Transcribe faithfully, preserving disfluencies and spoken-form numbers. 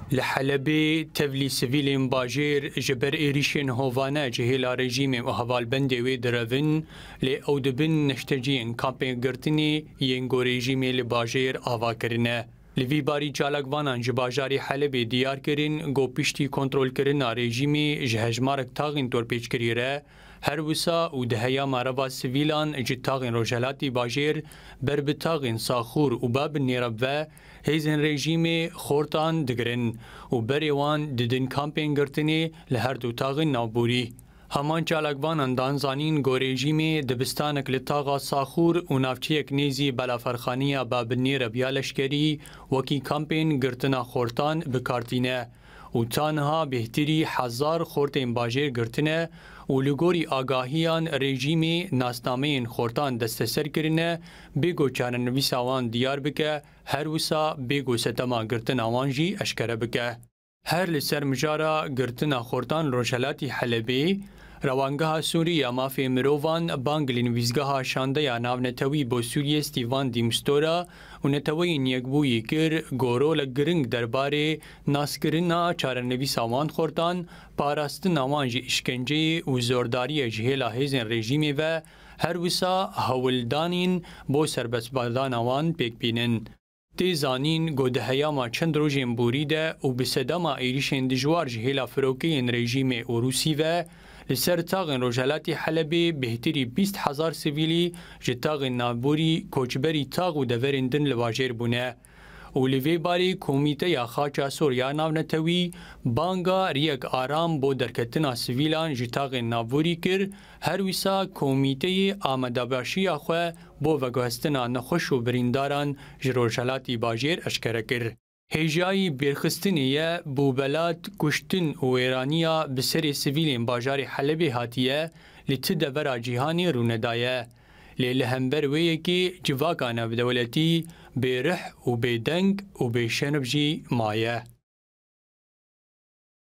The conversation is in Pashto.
لحلبي تفلي سيفيلين باجير جبر إيريشين هوفانا جهيلا رجيم وهوال بندي ويدرافن لأودبن نشتجين كامبين قرتني ينغو رجيمي لباجير آوا كرنه. لوی باری جالگوانان جباجاری حلبی دیار کرن گو پشتی کنترل کرن رژیمی جهجمارک تاغین تورپیچ کریره هر وسا و دهیا مروا سیویلان جد تاغین روجلاتی باجیر بر بتاغین ساخور و باب نیرب و هیزن رژیمی خورتان دگرن و بریوان ددن کامپین گرتنی لهر دو تاغین نابوری. همان چالکوانان دانزانین گو رژیمی دبستانک لطاقا ساخور و نافچیک نیزی بلافرخانیا بابنی ربیا لشکری وکی کامپین گرتنا خورتان بکارتینه و تانها بهتری هزار خورتین باجیر گرتنه و لگوری آگاهیان رژیمی ناسنامین خورتان دستسر کرنه بگو چانن ویساوان دیار بکه هر وسا بگو ستما گرتن آوانجی اشکره بکه. هر لسر مجارا گرتنا خورتان روشلاتی حلبی روانگاه سوریه مافی مروان بانگلین ویزگاه شانده یا ناو نتوی با سوریه ستیوان دیمستورا و نتوی نیگبویی کر گورو لگرنگ درباره ناسکرنا چارنویس آوان خورتان پاراستن آوانجی اشکنجه و زورداری جهیلا هیزن رژیمی و هر وسا هولدانین با سربسبادان آوان پیک بینن. تی زانین گودهیا ما چند روزین بوریده و بسدما ایریشن دجوار جهیلا فروکین رژیم روسی و لسر تاغن روجلاتی حلبی بهتری بیست هزار سیویلی جتاغن نابوری کوچبری تاغ و دورندن لواجر بونه. و لیوی باری کمیته یا خاچا سوریا ناو نتوی بانگا ریگ آرام بو درکتنا سیویلان جتاغن نابوری کر هر ویسا کمیته آمداباشی آخواه بو وگوهستنا نخوش و برینداران جروجلاتی باجیر اشکره کر. هیجایی برخستنیه بو بلاد کشتن و ایرانیا بسر سیویلین باجاری حلبی هاتیه لتده ورا جیهانی روندایه. لیل همبر ویکی جواکانه بدولتی بیرح و بیدنگ و بیشنبجی مایه.